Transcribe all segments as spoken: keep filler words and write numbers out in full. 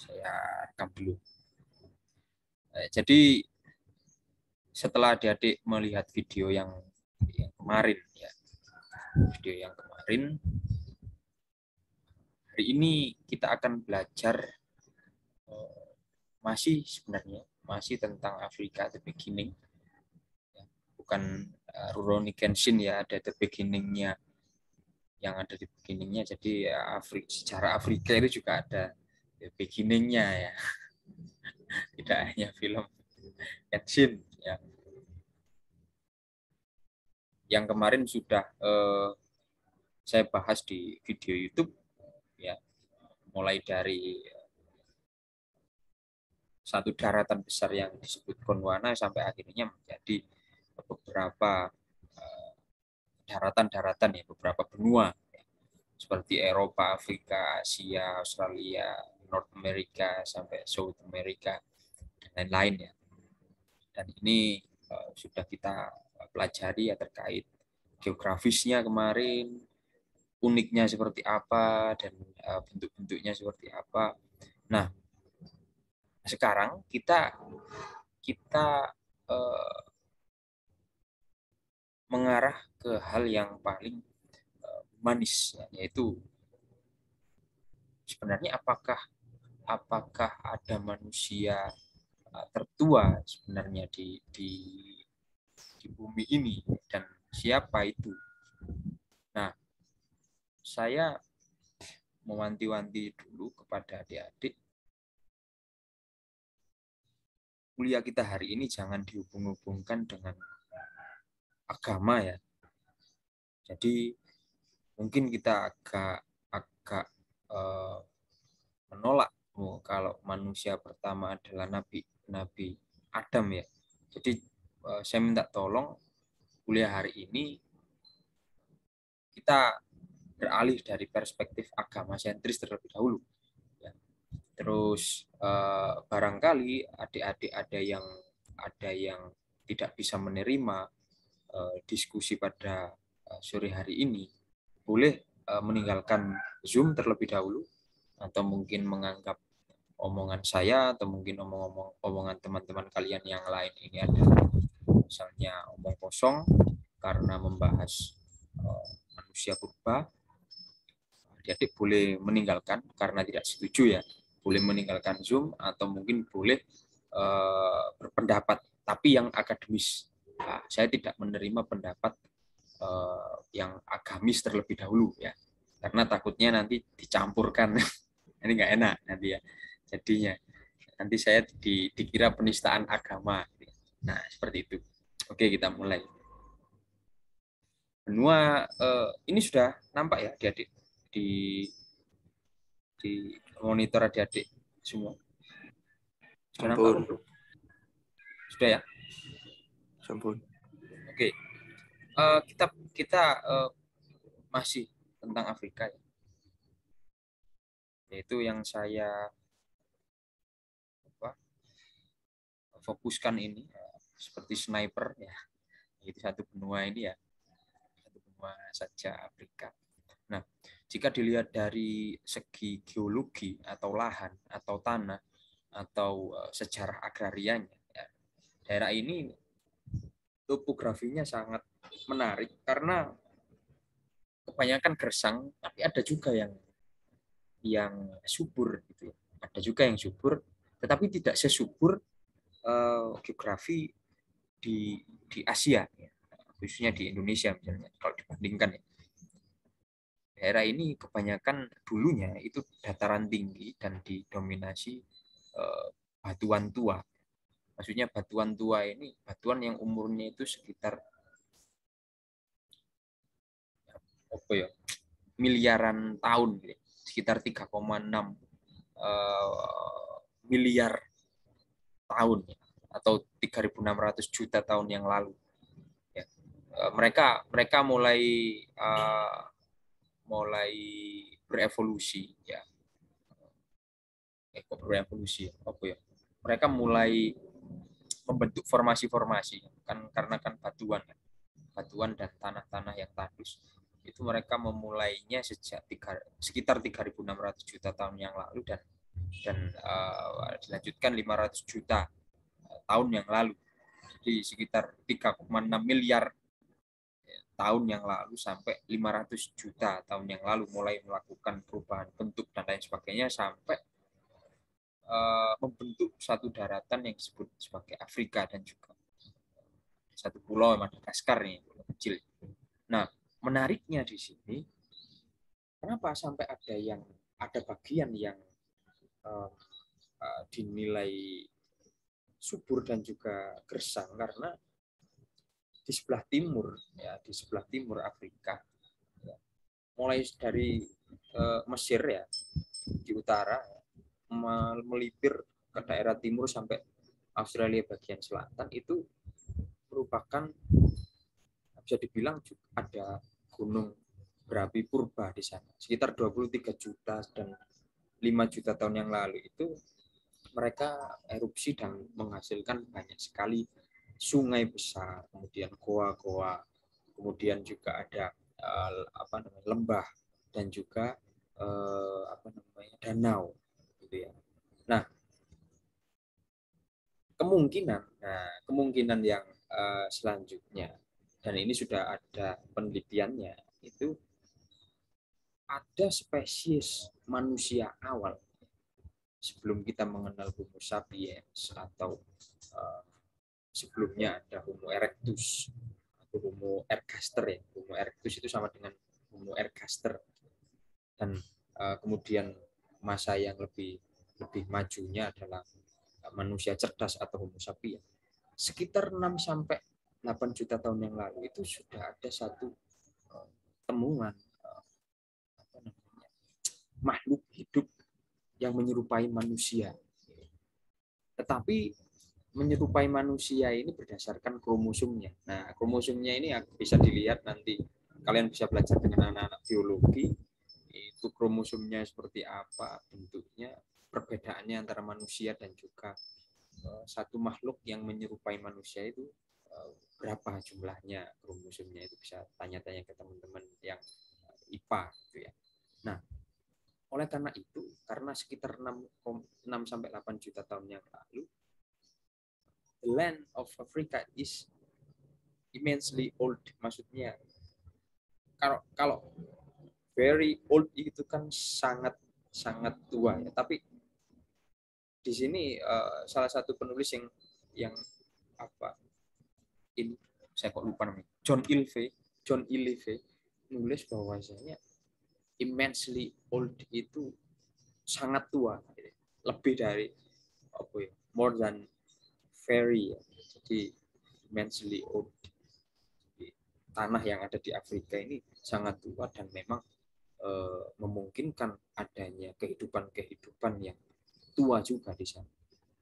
Saya rekam dulu. Jadi setelah adik-adik melihat video yang, yang kemarin, ya, video yang kemarin, hari ini kita akan belajar eh, masih sebenarnya masih tentang Afrika the beginning, bukan uh, Rurouni Kenshin ya, ada the beginningnya, yang ada di beginningnya. Jadi ya, Afri, sejarah Afrika itu juga ada the beginningnya ya, tidak hanya film Kenshin ya. Yang kemarin sudah eh, saya bahas di video YouTube ya, mulai dari satu daratan besar yang disebut Gondwana sampai akhirnya menjadi beberapa daratan-daratan ya, beberapa benua seperti Eropa, Afrika, Asia, Australia, North America sampai South America dan lain-lain ya. Dan ini uh, sudah kita pelajari ya, terkait geografisnya kemarin, uniknya seperti apa dan uh, bentuk-bentuknya seperti apa. Nah, sekarang kita kita uh, mengarah ke hal yang paling uh, manis, ya, yaitu sebenarnya apakah apakah ada manusia uh, tertua sebenarnya di, di di bumi ini, dan siapa itu. Nah, saya mewanti-wanti dulu kepada adik-adik, kuliah kita hari ini jangan dihubung-hubungkan dengan agama ya. Jadi mungkin kita agak agak uh, menolak oh, kalau manusia pertama adalah Nabi Nabi Adam ya. Jadi uh, saya minta tolong kuliah hari ini kita beralih dari perspektif agama sentris terlebih dahulu. Ya. Terus uh, barangkali adik-adik ada yang ada yang tidak bisa menerima uh, diskusi pada uh, sore hari ini, boleh uh, meninggalkan Zoom terlebih dahulu, atau mungkin menganggap omongan saya atau mungkin omong-omong omongan teman-teman kalian yang lain ini adalah misalnya omong kosong karena membahas uh, manusia purba. Adik-adik boleh meninggalkan karena tidak setuju ya, boleh meninggalkan Zoom, atau mungkin boleh uh, berpendapat tapi yang akademis. Nah, saya tidak menerima pendapat uh, yang agamis terlebih dahulu ya, karena takutnya nanti dicampurkan. Ini nggak enak nanti ya, jadinya nanti saya di, dikira penistaan agama. Nah, seperti itu. Oke, kita mulai. Benua uh, ini sudah nampak ya adik-adik di di monitor adik-adik semua? Sudah nampak? Sampun. Sudah ya? Sampun. Oke. Uh, kita kita uh, masih tentang Afrika ya. Yaitu yang saya apa, fokuskan ini uh, seperti sniper ya. Itu satu benua ini ya. Satu benua saja Afrika. Nah, jika dilihat dari segi geologi atau lahan atau tanah atau uh, sejarah agrarianya, ya, daerah ini topografinya sangat menarik karena kebanyakan gersang, tapi ada juga yang yang subur gitu ya. Ada juga yang subur, tetapi tidak sesubur uh, geografi di di Asia, ya. Khususnya di Indonesia misalnya. Kalau dibandingkan ya, daerah ini kebanyakan dulunya itu dataran tinggi dan didominasi uh, batuan tua. Maksudnya batuan tua ini batuan yang umurnya itu sekitar apa ya, miliaran tahun, gitu. Sekitar tiga koma enam uh, miliar tahun ya, atau tiga ribu enam ratus juta tahun yang lalu. Ya. Uh, mereka mereka mulai uh, mulai berevolusi ya. Eh, kok berevolusi ya? Apa ya? Mereka mulai membentuk formasi-formasi kan, karena kan batuan kan. Batuan dan tanah-tanah yang tandus itu mereka memulainya sejak tiga, sekitar tiga ribu enam ratus juta tahun yang lalu, dan dan uh, dilanjutkan lima ratus juta tahun yang lalu. Jadi sekitar tiga koma enam miliar tahun yang lalu sampai lima ratus juta tahun yang lalu mulai melakukan perubahan bentuk dan lain sebagainya sampai uh, membentuk satu daratan yang disebut sebagai Afrika dan juga satu pulau Madagaskar nih, pulau kecil. Nah, menariknya di sini, kenapa sampai ada yang ada bagian yang uh, uh, dinilai subur dan juga gersang karena di sebelah timur, ya di sebelah timur Afrika, ya, mulai dari uh, Mesir ya di utara, melipir ke daerah timur sampai Australia bagian selatan itu merupakan bisa dibilang ada gunung berapi purba di sana. Sekitar dua puluh tiga juta dan lima juta tahun yang lalu itu mereka erupsi dan menghasilkan banyak sekali sungai besar, kemudian goa-goa, kemudian juga ada uh, apa namanya lembah dan juga uh, apa namanya danau, gitu ya. Nah, kemungkinan, nah kemungkinan yang uh, selanjutnya, dan ini sudah ada penelitiannya, itu ada spesies manusia awal sebelum kita mengenal Homo sapiens atau uh, sebelumnya ada Homo erectus atau Homo ergaster ya. Homo erectus itu sama dengan Homo ergaster dan uh, kemudian masa yang lebih lebih majunya adalah manusia cerdas atau Homo sapiens. Sekitar enam sampai delapan juta tahun yang lalu itu sudah ada satu uh, temuan uh, apa namanya, makhluk hidup yang menyerupai manusia. Tetapi menyerupai manusia ini berdasarkan kromosomnya. Nah, kromosomnya ini bisa dilihat nanti. Kalian bisa belajar dengan anak-anak biologi. Itu kromosomnya seperti apa, bentuknya, perbedaannya antara manusia dan juga uh, satu makhluk yang menyerupai manusia itu uh, berapa jumlahnya kromosomnya, itu bisa tanya-tanya ke teman-teman yang uh, I P A gitu ya. Nah, oleh karena itu, karena sekitar enam sampai delapan juta tahun yang lalu, the land of Africa is immensely old. Maksudnya, kalau kalau very old itu kan sangat sangat tua ya. Tapi di sini uh, salah satu penulis yang yang apa ini saya kok lupa namanya, John Ilve, John Ilve nulis bahwasanya immensely old itu sangat tua, lebih dari apa ya, more than very ya. Jadi immensely old. Jadi, tanah yang ada di Afrika ini sangat tua dan memang e, memungkinkan adanya kehidupan-kehidupan yang tua juga di sana.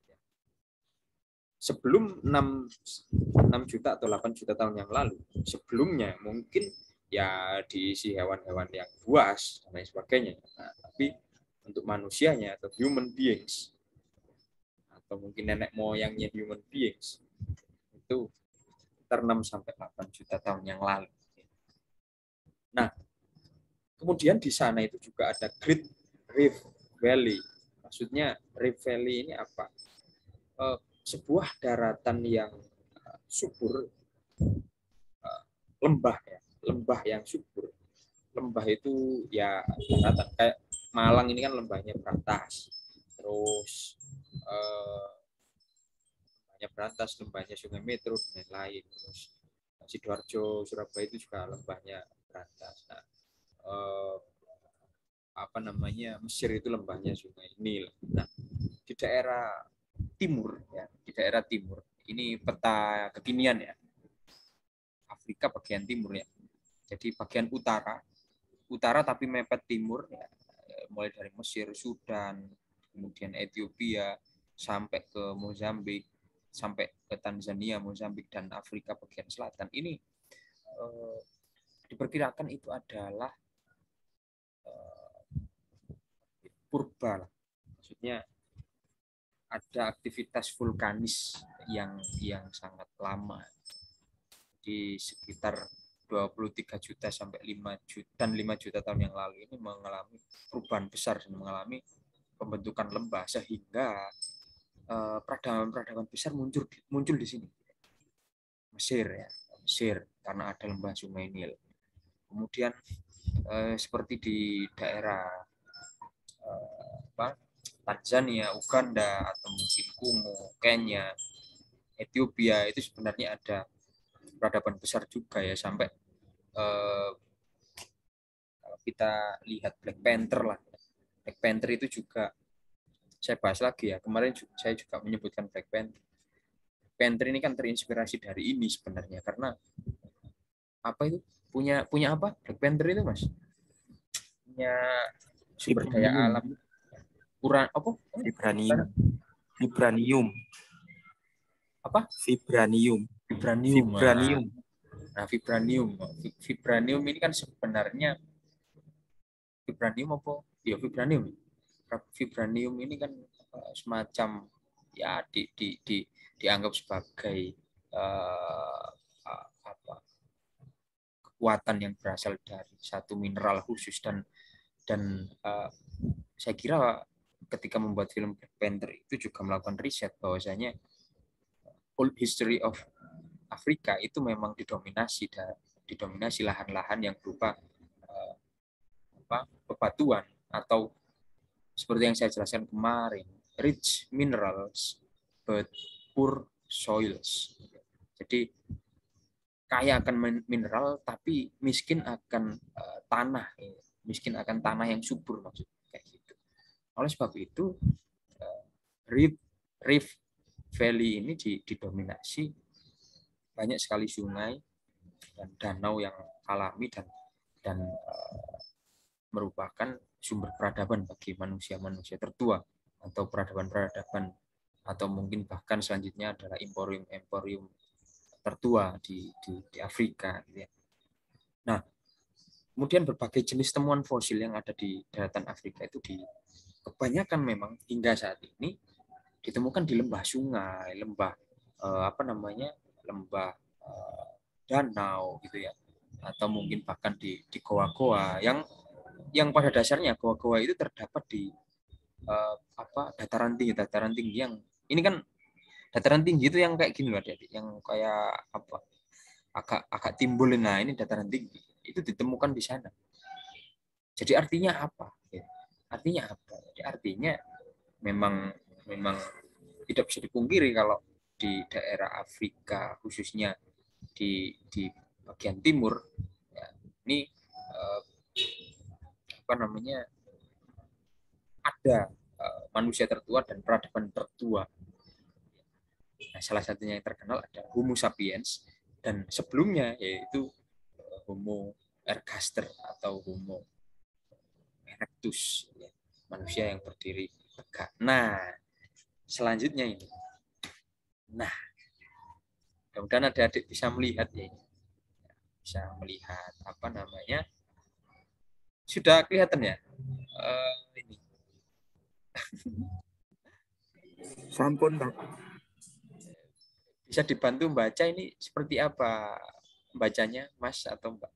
Sebelum enam juta atau delapan juta tahun yang lalu, sebelumnya mungkin ya diisi hewan-hewan yang buas dan lain sebagainya. Nah, tapi untuk manusianya atau human beings atau mungkin nenek moyangnya human beings itu sekitar enam sampai delapan juta tahun yang lalu. Nah, kemudian di sana itu juga ada Great Rift Valley. Maksudnya Rift Valley ini apa? Eh, sebuah daratan yang subur, lembah ya, lembah yang subur. Lembah itu ya daratan kayak Malang ini kan lembahnya Brantas, terus eh, lembahnya Brantas, lembahnya Sungai Metro dan lain-lain. Terus Sidoarjo, Surabaya itu juga lembahnya Brantas. Nah, eh, apa namanya Mesir itu lembahnya Sungai Nil. Nah, di daerah timur ya, di daerah timur ini peta kekinian ya. Afrika bagian timur ya. Jadi bagian utara, utara tapi mepet timur ya, mulai dari Mesir, Sudan, kemudian Ethiopia sampai ke Mozambik, sampai ke Tanzania, Mozambik dan Afrika bagian selatan. Ini eh, diperkirakan itu adalah eh, purba, maksudnya ada aktivitas vulkanis yang yang sangat lama di sekitar dua puluh tiga juta sampai lima juta dan lima juta tahun yang lalu ini mengalami perubahan besar dan mengalami pembentukan lembah sehingga uh, peradaban-peradaban besar muncul muncul di sini. Mesir ya, Mesir karena ada lembah Sungai Nil. Kemudian uh, seperti di daerah uh, apa, Tanzania, Uganda atau mungkin Kongo, Kenya, Ethiopia itu sebenarnya ada peradaban besar juga ya sampai uh, kalau kita lihat Black Panther lah. Black Panther itu juga saya bahas lagi ya. Kemarin saya juga menyebutkan Black Panther. Black Panther ini kan terinspirasi dari ini sebenarnya karena apa itu punya punya apa Black Panther itu Mas? Punya sumber daya Vibranium. alam uran apa? Vibranium. Vibranium. Apa? Vibranium. Vibranium. Vibranium. Nah, vibranium. Vibranium ini kan sebenarnya vibranium apa? Ya vibranium. Vibranium ini kan semacam ya di, di, di, dianggap sebagai uh, apa kekuatan yang berasal dari satu mineral khusus dan dan uh, saya kira ketika membuat film Black Panther itu juga melakukan riset bahwasanya whole history of Afrika itu memang didominasi dan didominasi lahan-lahan yang berupa uh, apa, bebatuan atau seperti yang saya jelaskan kemarin, rich minerals but poor soils. Jadi kaya akan mineral tapi miskin akan uh, tanah, miskin akan tanah yang subur maksudnya kayak gitu. Oleh sebab itu uh, Rift, Rift Valley ini didominasi banyak sekali sungai dan danau yang alami dan dan uh, merupakan sumber peradaban bagi manusia-manusia tertua atau peradaban-peradaban atau mungkin bahkan selanjutnya adalah emporium-emporium tertua di, di, di Afrika. Gitu ya. Nah, kemudian berbagai jenis temuan fosil yang ada di daratan Afrika itu di kebanyakan memang hingga saat ini ditemukan di lembah sungai, lembah eh, apa namanya, lembah eh, danau gitu ya, atau mungkin bahkan di di goa-goa yang yang pada dasarnya goa-goa itu terdapat di uh, apa dataran tinggi dataran tinggi yang ini kan dataran tinggi itu yang kayak gini loh Adik, yang kayak apa agak agak timbul. Nah ini dataran tinggi itu ditemukan di sana. Jadi artinya apa? Artinya apa? Jadi artinya memang memang tidak bisa dipungkiri kalau di daerah Afrika khususnya di di bagian timur ya, ini uh, apa namanya ada uh, manusia tertua dan peradaban tertua. Nah, salah satunya yang terkenal ada Homo sapiens dan sebelumnya yaitu uh, Homo ergaster atau Homo erectus, ya, manusia yang berdiri tegak. Nah, selanjutnya ini. Nah, mudah-mudahan adik-adik bisa melihat ya ini. Bisa melihat apa namanya? Sudah kelihatan ya? Uh, ini. Sampun, Pak. Bisa dibantu baca ini seperti apa bacanya, Mas atau Mbak?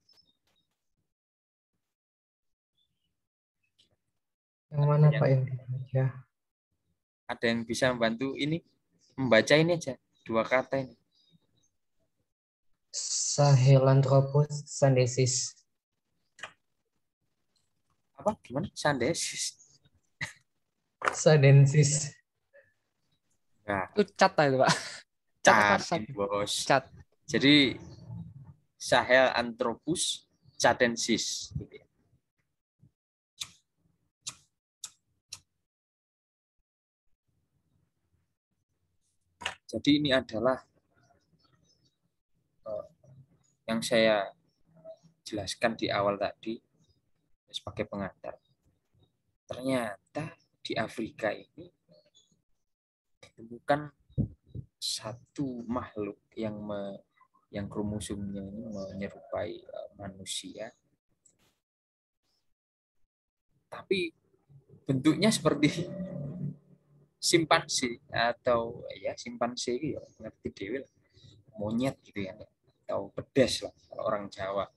Yang mana Pak yang dibaca? Ada yang bisa membantu ini membaca ini aja dua kata ini. Sahelanthropus sandesis. Apa gimana? Sandesis. Sadensis. Nah, itu cat itu Pak. cat, bos. Cat. Jadi Sahelanthropus cadensis. Gitu ya. Jadi ini adalah uh, yang saya jelaskan di awal tadi sebagai pengantar. Ternyata di Afrika ini ditemukan satu makhluk yang me, yang kromosomnya ini menyerupai uh, manusia, tapi bentuknya seperti simpanse atau ya simpanse ya ngerti dewi lah, monyet gitu ya, atau pedes lah kalau orang Jawa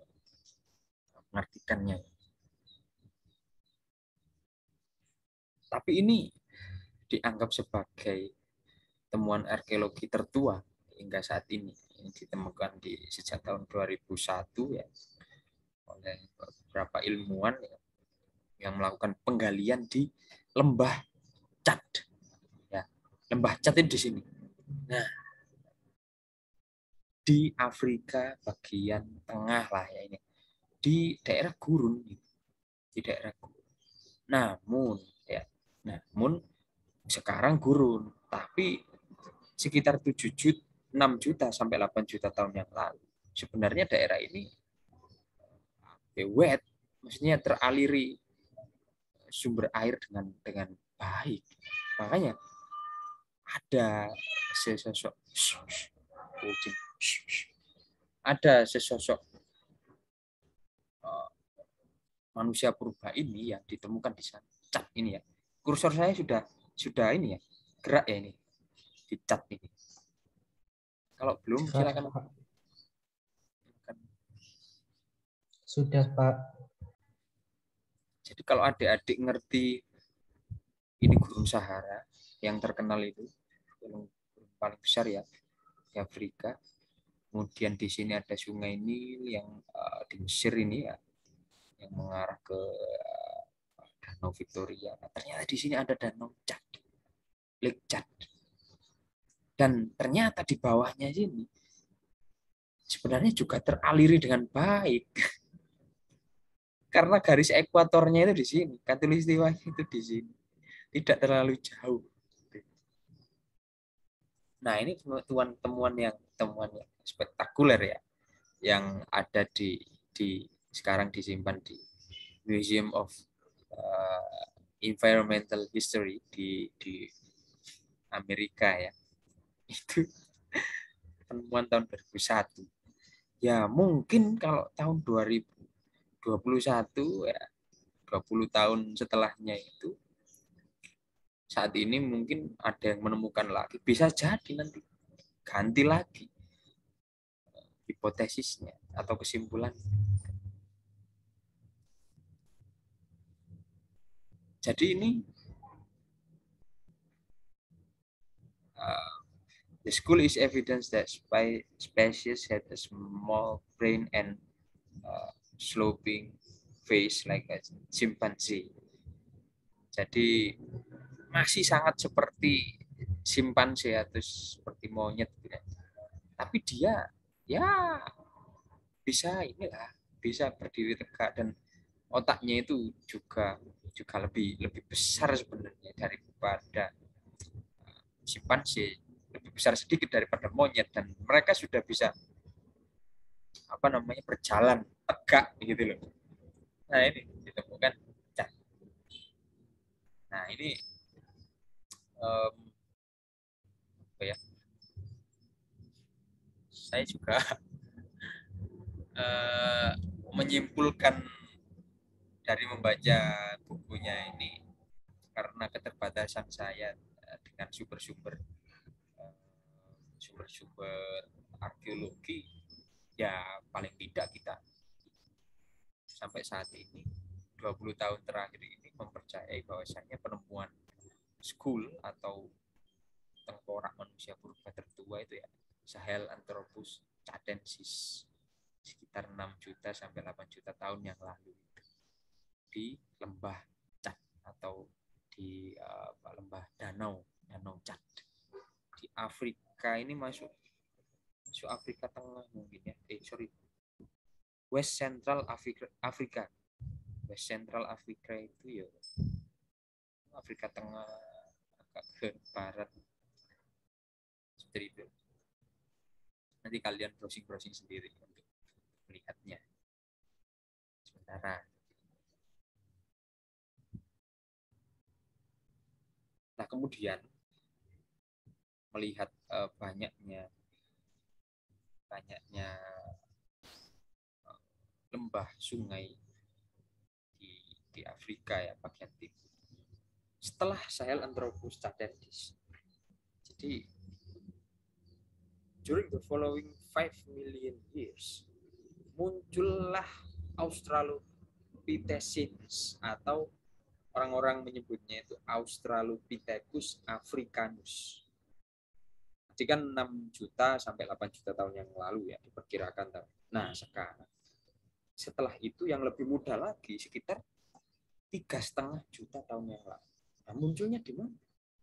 mengartikannya. Tapi ini dianggap sebagai temuan arkeologi tertua hingga saat ini. Ini ditemukan di sejak tahun dua ribu satu ya oleh beberapa ilmuwan ya, yang melakukan penggalian di lembah Chad. Ya, lembah Chad ini di sini. Nah, di Afrika bagian tengah lah ya ini. Di daerah gurun, di daerah gurun. Namun ya, namun sekarang gurun, tapi sekitar tujuh juta, enam juta sampai delapan juta tahun yang lalu. Sebenarnya daerah ini wet, maksudnya teraliri sumber air dengan dengan baik. Makanya ada sesosok ada sesosok uh, manusia purba ini yang ditemukan di sana. Cat ini ya. Kursor saya sudah sudah ini ya, gerak ya ini di cat ini. Kalau belum silakan. Pak. Sudah, Pak. Jadi kalau adik-adik ngerti ini gurun Sahara yang terkenal itu, yang paling besar ya di Afrika. Kemudian di sini ada sungai Nil yang uh, di Mesir ini ya, yang mengarah ke uh, Danau Victoria. Nah, ternyata di sini ada Danau Chad, Lake Chad. Dan ternyata di bawahnya sini sebenarnya juga teraliri dengan baik. Karena garis ekuatornya itu di sini, khatulistiwanya itu di sini. Tidak terlalu jauh. Nah, ini temuan temuan yang temuan yang spektakuler ya, yang ada di di sekarang disimpan di Museum of uh, Environmental History di di Amerika ya. Itu temuan tahun dua ribu satu. Ya, mungkin kalau tahun dua ribu dua puluh satu ya dua puluh tahun setelahnya itu saat ini mungkin ada yang menemukan lagi, bisa jadi nanti ganti lagi hipotesisnya atau kesimpulan. Jadi ini uh, the school is evidence that species had a small brain and uh, sloping face like a chimpanzee. Jadi masih sangat seperti simpanse atau seperti monyet gitu. Tapi dia ya bisa inilah, bisa berdiri tegak dan otaknya itu juga juga lebih lebih besar sebenarnya daripada simpanse, lebih besar sedikit daripada monyet, dan mereka sudah bisa apa namanya berjalan tegak gitu loh. Nah, ini ditemukan. Nah, ini um, apa ya? Saya juga uh, menyimpulkan dari membaca bukunya ini karena keterbatasan saya dengan sumber-sumber sumber-sumber arkeologi, ya paling tidak kita sampai saat ini dua puluh tahun terakhir ini mempercayai bahwasannya penemuan skull atau tengkorak manusia purba tertua itu ya Sahelanthropus chadensis sekitar enam juta sampai delapan juta tahun yang lalu di lembah Chad atau di uh, lembah danau danau Chad di Afrika ini, masuk masuk Afrika Tengah mungkin ya eh sorry West Central Afrika Afrika West Central Afrika itu ya Afrika Tengah agak ke barat seperti itu. Nanti kalian browsing-browsing sendiri untuk melihatnya. Sementara nah kemudian melihat uh, banyaknya banyaknya uh, lembah sungai di di Afrika ya bagian timur setelah Sahelanthropus chadensis. Jadi during the following five million years muncullah Australopithecines atau orang-orang menyebutnya itu Australopithecus africanus. Jadi kan enam juta sampai delapan juta tahun yang lalu ya diperkirakan. Nah sekarang setelah itu yang lebih muda lagi sekitar tiga setengah juta tahun yang lalu. Nah, munculnya di mana?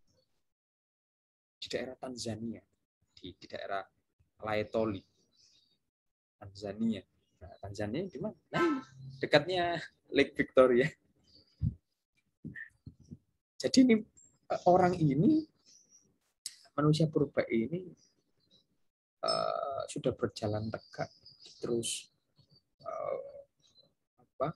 Di daerah Tanzania, di, di daerah Laetoli, Tanzania. Nah, Tanzania di mana? Nah, dekatnya Lake Victoria. Jadi ini orang ini, manusia purba ini uh, sudah berjalan tegak, terus uh, apa?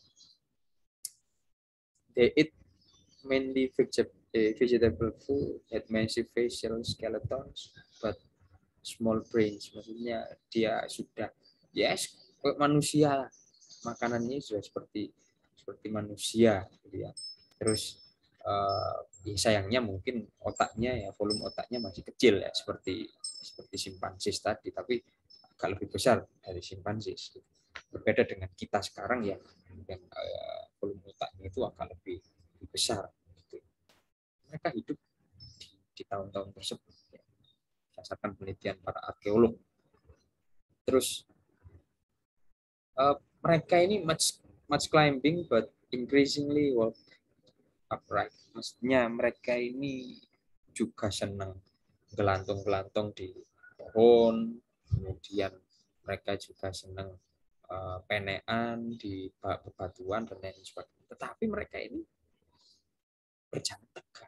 They eat mainly vegetable food, had massive facial skeletons, but small brains. Maksudnya dia sudah, yes, manusia, makanannya sudah seperti seperti manusia, gitu ya. Terus uh, ya sayangnya mungkin otaknya ya volume otaknya masih kecil ya seperti seperti simpansis tadi, tapi agak lebih besar dari simpansis. Berbeda dengan kita sekarang yang, yang uh, volume otaknya itu agak lebih, lebih besar. Gitu. Mereka hidup di, di tahun-tahun tersebut ya, berdasarkan penelitian para arkeolog. Terus uh, mereka ini much much climbing but increasingly walk upright. Maksudnya mereka ini juga senang gelantung-gelantung di pohon, kemudian mereka juga senang uh, penean di bebatuan dan lain sebagainya. Tetapi mereka ini berjalan tegak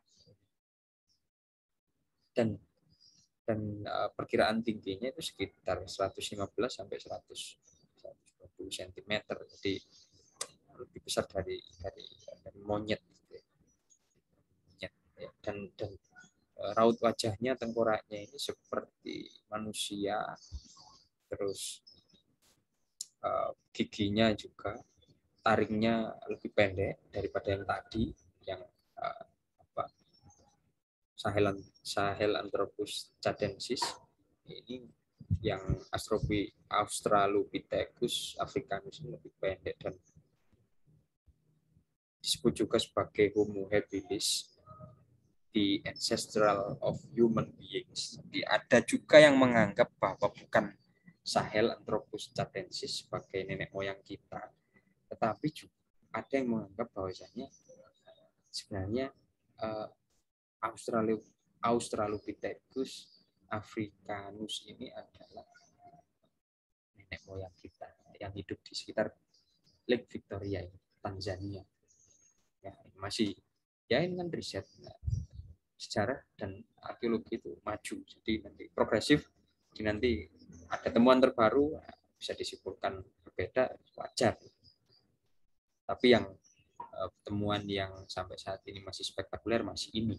dan dan uh, perkiraan tingginya itu sekitar seratus lima belas sampai seratus dua puluh sentimeter. Jadi lebih besar dari dari, dari monyet. Dan, dan raut wajahnya, tengkoraknya ini seperti manusia, terus uh, giginya juga, taringnya lebih pendek daripada yang tadi, yang uh, apa, Sahel, Sahelanthropus cadensis. Ini yang Australopithecus africanus lebih pendek dan disebut juga sebagai Homo habilis, the ancestral of human beings. Jadi ada juga yang menganggap bahwa bukan Sahelanthropus cadensis sebagai nenek moyang kita, tetapi juga ada yang menganggap bahwasanya sebenarnya uh, Australopithecus africanus ini adalah nenek moyang kita yang hidup di sekitar Lake Victoria, Tanzania. Ya, masih ya ini kan riset. Nah, sejarah dan arkeologi itu maju, jadi nanti progresif, jadi nanti ada temuan terbaru bisa disimpulkan berbeda, wajar. Tapi yang eh, temuan yang sampai saat ini masih spektakuler masih ini.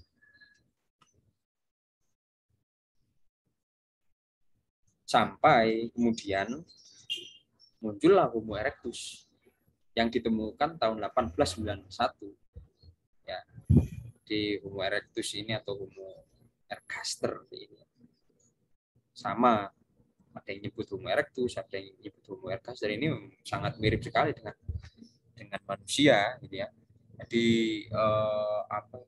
Sampai kemudian muncullah Homo erectus yang ditemukan tahun delapan belas sembilan puluh satu. Ya, di Homo erectus ini atau Homo ergaster ini sama, ada yang nyebut Homo erectus, ada yang nyebut Homo ergaster. Ini sangat mirip sekali dengan dengan manusia, gitu ya. Jadi eh, apa?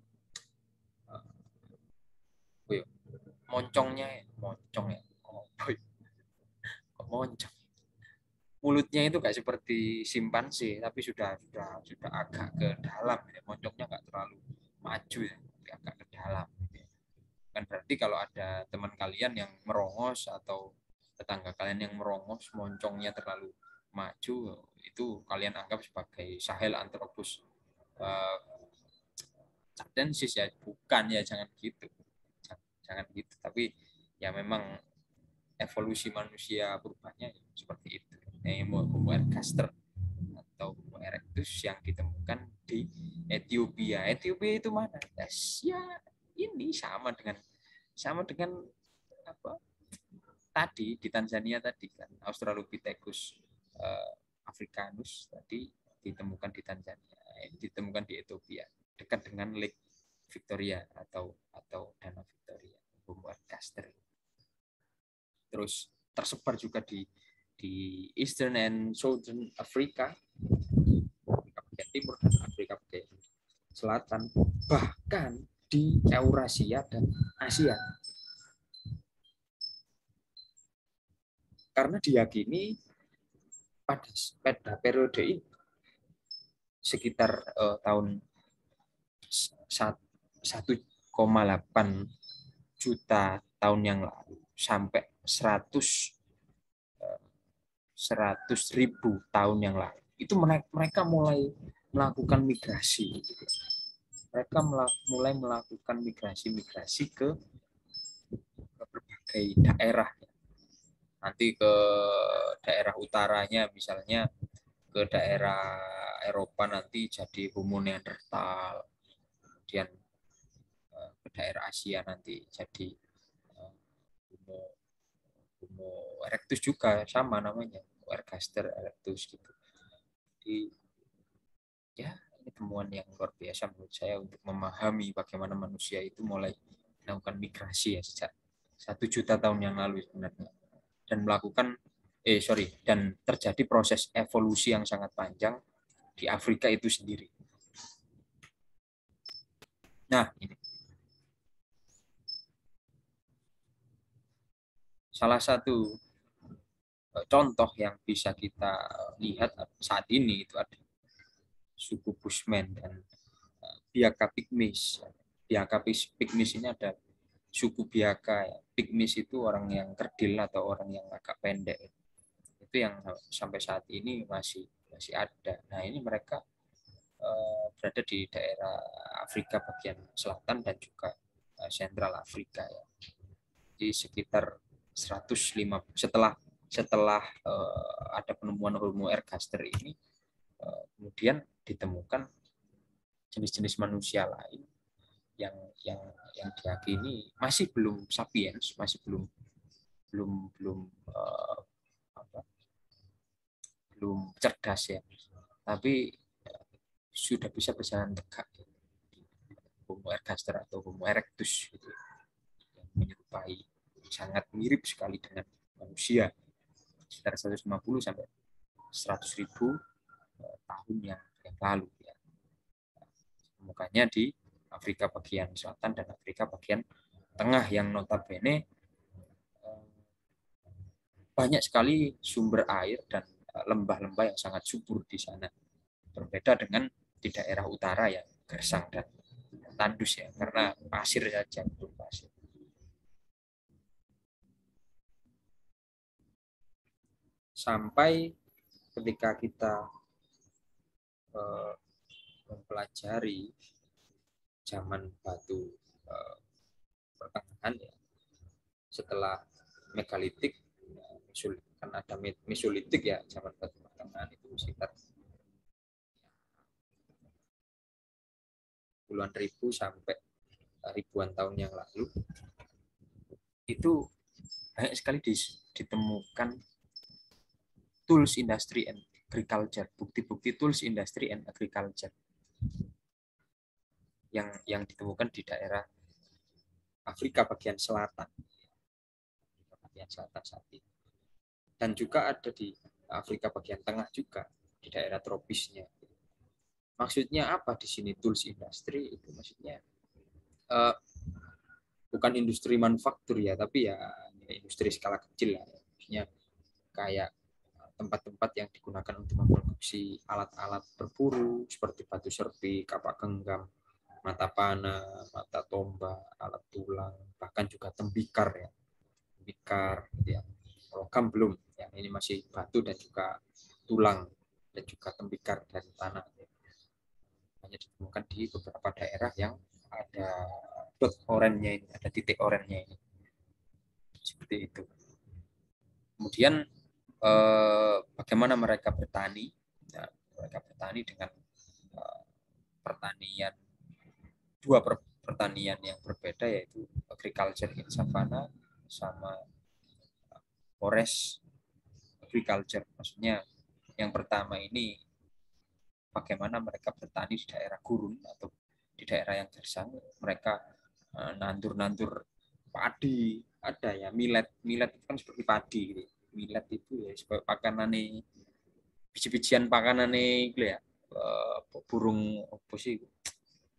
Eh, moncongnya, moncong ya, oh, kok moncong. Mulutnya itu kayak seperti simpanse, tapi sudah sudah sudah agak ke dalam. Ya. Moncongnya nggak terlalu maju, ya, agak ke dalam. Kan berarti kalau ada teman kalian yang merongos atau tetangga kalian yang merongos, moncongnya terlalu maju, itu kalian anggap sebagai Sahelanthropus uh, cadensis ya, bukan ya, jangan gitu, jangan gitu. Tapi ya memang evolusi manusia perubahannya seperti itu. Homo ergaster atau Homo erectus yang ditemukan di Ethiopia. Ethiopia itu mana? Ya ini sama dengan sama dengan apa tadi di Tanzania tadi kan, Australopithecus uh, africanus tadi ditemukan di Tanzania, ditemukan di Ethiopia dekat dengan Lake Victoria atau atau Danau Victoria, Homo ergaster. Terus tersebar juga di di Eastern and Southern Africa, Afrika bagian timur dan Afrika bagian Selatan, bahkan di Eurasia dan Asia. Karena diyakini pada, pada periode ini sekitar uh, tahun satu koma delapan juta tahun yang lalu sampai seratus ribu tahun yang lalu itu mereka mulai melakukan migrasi. Mereka mulai melakukan migrasi-migrasi ke, ke berbagai daerah. Nanti ke daerah utaranya misalnya ke daerah Eropa nanti jadi Homo Neanderthal, kemudian ke daerah Asia nanti jadi Homo, Homo erectus juga sama namanya, Ergaster erectus gitu. Jadi ya ini temuan yang luar biasa menurut saya untuk memahami bagaimana manusia itu mulai melakukan migrasi ya sejak satu juta tahun yang lalu sebenarnya, dan melakukan eh sorry dan terjadi proses evolusi yang sangat panjang di Afrika itu sendiri. Nah ini salah satu contoh yang bisa kita lihat saat ini itu ada suku Bushman dan Biaka Pygmies. Biaka Pygmies ini ada suku Biaka. Pygmies itu orang yang kerdil atau orang yang agak pendek. Itu yang sampai saat ini masih masih ada. Nah ini mereka uh, berada di daerah Afrika bagian selatan dan juga uh, sentral Afrika ya. Di sekitar seratus lima setelah setelah uh, ada penemuan Homo ergaster ini, uh, kemudian ditemukan jenis-jenis manusia lain yang yang yang diyakini masih belum sapiens, masih belum belum belum uh, apa, belum cerdas ya, tapi sudah bisa berjalan tegak. Homo ergaster atau Homo erectus gitu, yang menyerupai, sangat mirip sekali dengan manusia, sekitar seratus lima puluh sampai seratus ribu tahun yang, yang lalu ya. Temukannya di Afrika bagian selatan dan Afrika bagian tengah yang notabene banyak sekali sumber air dan lembah-lembah yang sangat subur di sana. Berbeda dengan di daerah utara yang gersang dan tandus ya, karena pasir saja, betul pasir. Sampai ketika kita uh, mempelajari zaman batu uh, pertengahan ya, setelah megalitik, kan ada mesolitik ya, zaman batu pertengahan itu sekitar puluhan ribu sampai ribuan tahun yang lalu, itu banyak sekali ditemukan tools industry and agriculture, bukti-bukti tools industry and agriculture yang yang ditemukan di daerah Afrika bagian selatan, bagian selatan saat ini, dan juga ada di Afrika bagian tengah juga di daerah tropisnya. Maksudnya apa di sini tools industry itu? Maksudnya uh, bukan industri manufaktur ya, tapi ya industri skala kecil lah. Maksudnya kayak tempat-tempat yang digunakan untuk memproduksi alat-alat berburu seperti batu serpi, kapak genggam, mata panah, mata tombak, alat tulang, bahkan juga tembikar ya, tembikar ya. Logam belum, ya ini masih batu dan juga tulang dan juga tembikar dari tanah. Hanya ditemukan di beberapa daerah yang ada dot oranye ini, ada titik oranye ini, seperti itu. Kemudian eh, bagaimana mereka bertani? Nah, mereka bertani dengan eh, pertanian dua per, pertanian yang berbeda, yaitu agriculture in savana sama forest agriculture. Maksudnya yang pertama ini bagaimana mereka bertani di daerah gurun atau di daerah yang gersang. Mereka nandur-nandur padi, ada ya millet, millet itu kan seperti padi gitu. Millet itu ya sebagai pakanane, biji-bijian pakanane gitu ya, burung apa sih,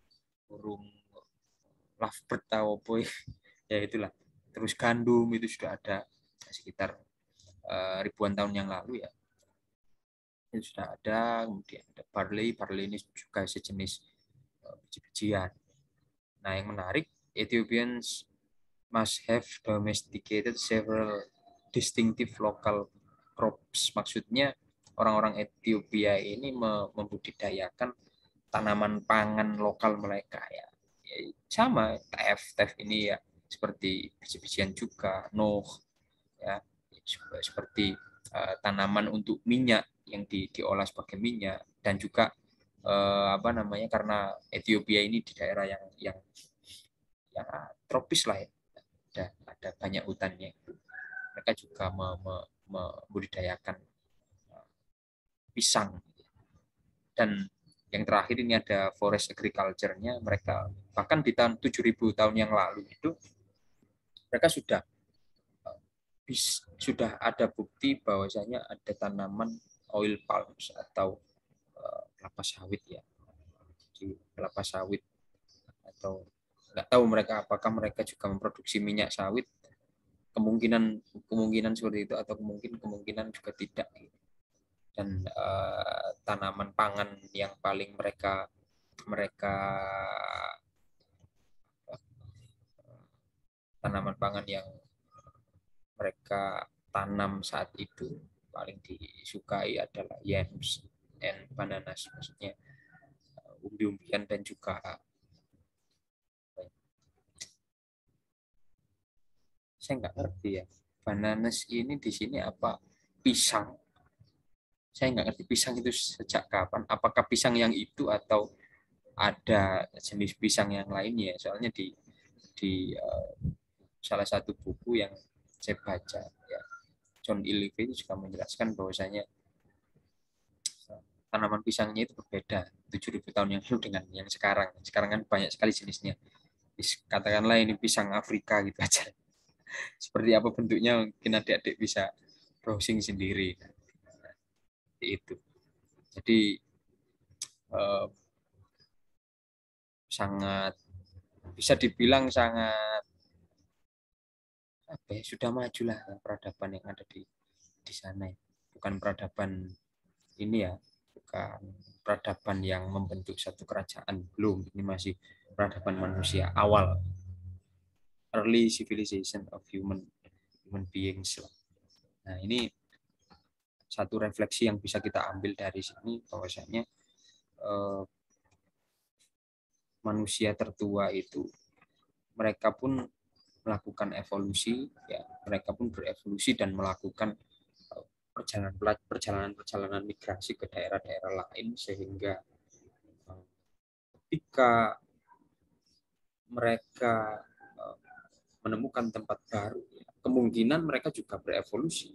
burung lovebird atau apa ya itulah. Terus gandum itu sudah ada sekitar uh, ribuan tahun yang lalu ya. Itu sudah ada. Kemudian ada barley, barley ini juga sejenis uh, biji-bijian. Nah, yang menarik, Ethiopians must have domesticated several distinctive local crops. Maksudnya orang-orang Ethiopia ini membudidayakan tanaman pangan lokal mereka ya. Ya sama tef, tef ini ya seperti biji-bijian juga, noh ya seperti uh, tanaman untuk minyak yang di, diolah sebagai minyak dan juga uh, apa namanya karena Ethiopia ini di daerah yang yang yang tropis lah ya. Ada, ada banyak hutannya. Mereka juga membudidayakan pisang. Dan yang terakhir ini ada forest agriculture-nya. Mereka bahkan di tahun tujuh ribu tahun yang lalu itu mereka sudah sudah ada bukti bahwasanya ada tanaman oil palms atau uh, kelapa sawit ya. Di kelapa sawit atau nggak tahu mereka apakah mereka juga memproduksi minyak sawit, kemungkinan kemungkinan seperti itu atau kemungkinan kemungkinan juga tidak. Dan uh, tanaman pangan yang paling mereka mereka tanaman pangan yang mereka tanam saat itu paling disukai adalah yams and bananas, maksudnya umbi-umbian dan juga saya nggak ngerti ya, bananas ini di sini apa pisang, saya nggak ngerti pisang itu sejak kapan, apakah pisang yang itu atau ada jenis pisang yang lainnya. Soalnya di di uh, salah satu buku yang saya baca ya, John Illive itu juga menjelaskan bahwasanya tanaman pisangnya itu berbeda tujuh ribu tahun yang lalu dengan yang sekarang. Sekarang kan banyak sekali jenisnya. Katakanlah ini pisang Afrika gitu aja. Seperti apa bentuknya mungkin adik-adik bisa browsing sendiri. Itu. Jadi eh, sangat bisa dibilang sangat apa ya, sudah maju lah peradaban yang ada di di sana. Bukan peradaban ini ya, bukan peradaban yang membentuk satu kerajaan, belum. Ini masih peradaban manusia awal, early civilization of human human beings. Nah, ini satu refleksi yang bisa kita ambil dari sini bahwasanya eh, manusia tertua itu mereka pun melakukan evolusi ya, mereka pun berevolusi dan melakukan perjalanan perjalanan perjalanan migrasi ke daerah-daerah lain, sehingga ketika mereka menemukan tempat baru, kemungkinan mereka juga berevolusi.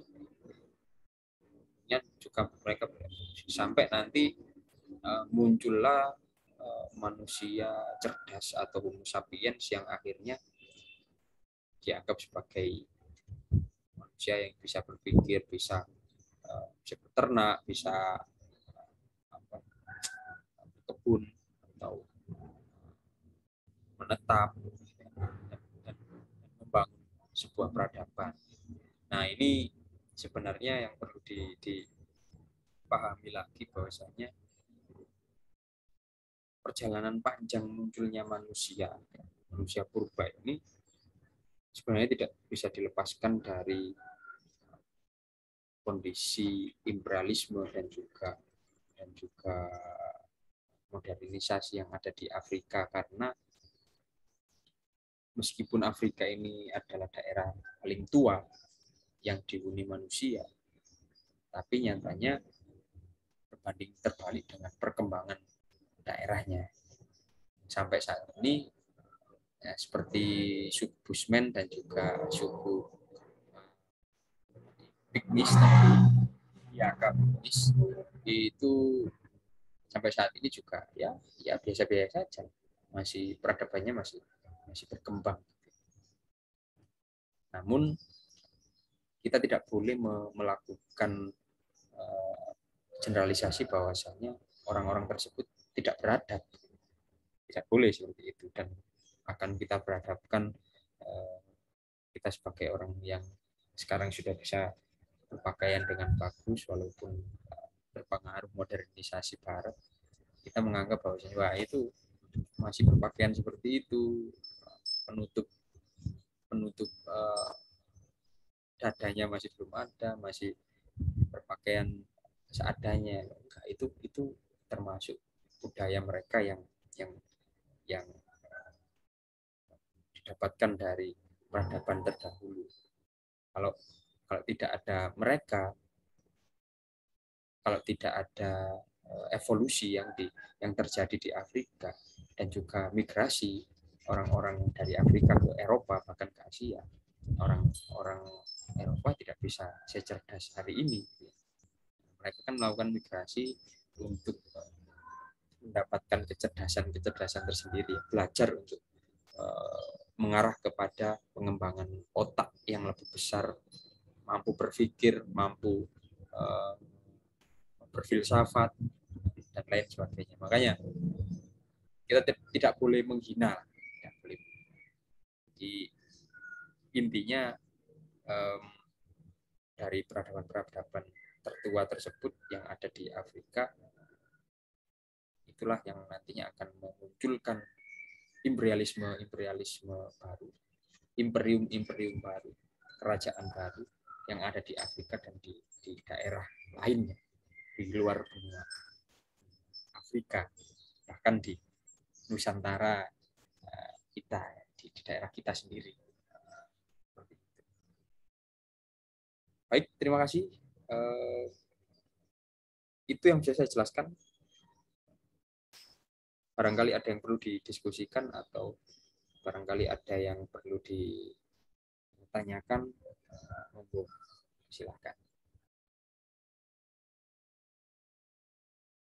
Juga mereka berevolusi sampai nanti uh, muncullah uh, manusia cerdas atau Homo sapiens yang akhirnya dianggap sebagai manusia yang bisa berpikir, bisa uh, bisa beternak, bisa uh, apa, berkebun atau menetap dan membangun sebuah peradaban. Nah, ini sebenarnya yang perlu dipahami lagi bahwasanya perjalanan panjang munculnya manusia, manusia purba ini sebenarnya tidak bisa dilepaskan dari kondisi imperialisme dan juga dan juga modernisasi yang ada di Afrika, karena meskipun Afrika ini adalah daerah paling tua yang dihuni manusia, tapi nyatanya berbanding terbalik dengan perkembangan daerahnya. Sampai saat ini ya, seperti suku Bushmen dan juga suku Pygmies ya Pygmies itu sampai saat ini juga ya ya biasa-biasa saja, masih peradabannya masih masih berkembang. Namun kita tidak boleh melakukan uh, generalisasi bahwasanya orang-orang tersebut tidak beradab. tidak boleh seperti itu, dan akan kita berhadapkan uh, kita sebagai orang yang sekarang sudah bisa berpakaian dengan bagus walaupun uh, berpengaruh modernisasi barat, kita menganggap bahwa wah itu masih berpakaian seperti itu, penutup penutup uh, dadanya masih belum ada, masih berpakaian seadanya. Nah, itu itu termasuk budaya mereka yang yang yang didapatkan dari peradaban terdahulu. Kalau kalau tidak ada mereka, kalau tidak ada evolusi yang di yang terjadi di Afrika dan juga migrasi orang-orang dari Afrika ke Eropa bahkan ke Asia, orang-orang Eropa tidak bisa secerdas hari ini. Mereka kan melakukan migrasi untuk mendapatkan kecerdasan-kecerdasan tersendiri, belajar untuk uh, mengarah kepada pengembangan otak yang lebih besar, mampu berpikir, mampu uh, berfilsafat dan lain sebagainya. Makanya kita tidak boleh menghina, tidak boleh. Jadi intinya um, dari peradaban-peradaban tertua tersebut yang ada di Afrika, itulah yang nantinya akan memunculkan imperialisme-imperialisme baru, imperium-imperium baru, kerajaan baru yang ada di Afrika dan di, di daerah lainnya di luar benua Afrika, bahkan di Nusantara kita, di, di daerah kita sendiri. Baik, terima kasih. Uh, itu yang bisa saya jelaskan. Barangkali ada yang perlu didiskusikan atau barangkali ada yang perlu ditanyakan, uh, silakan.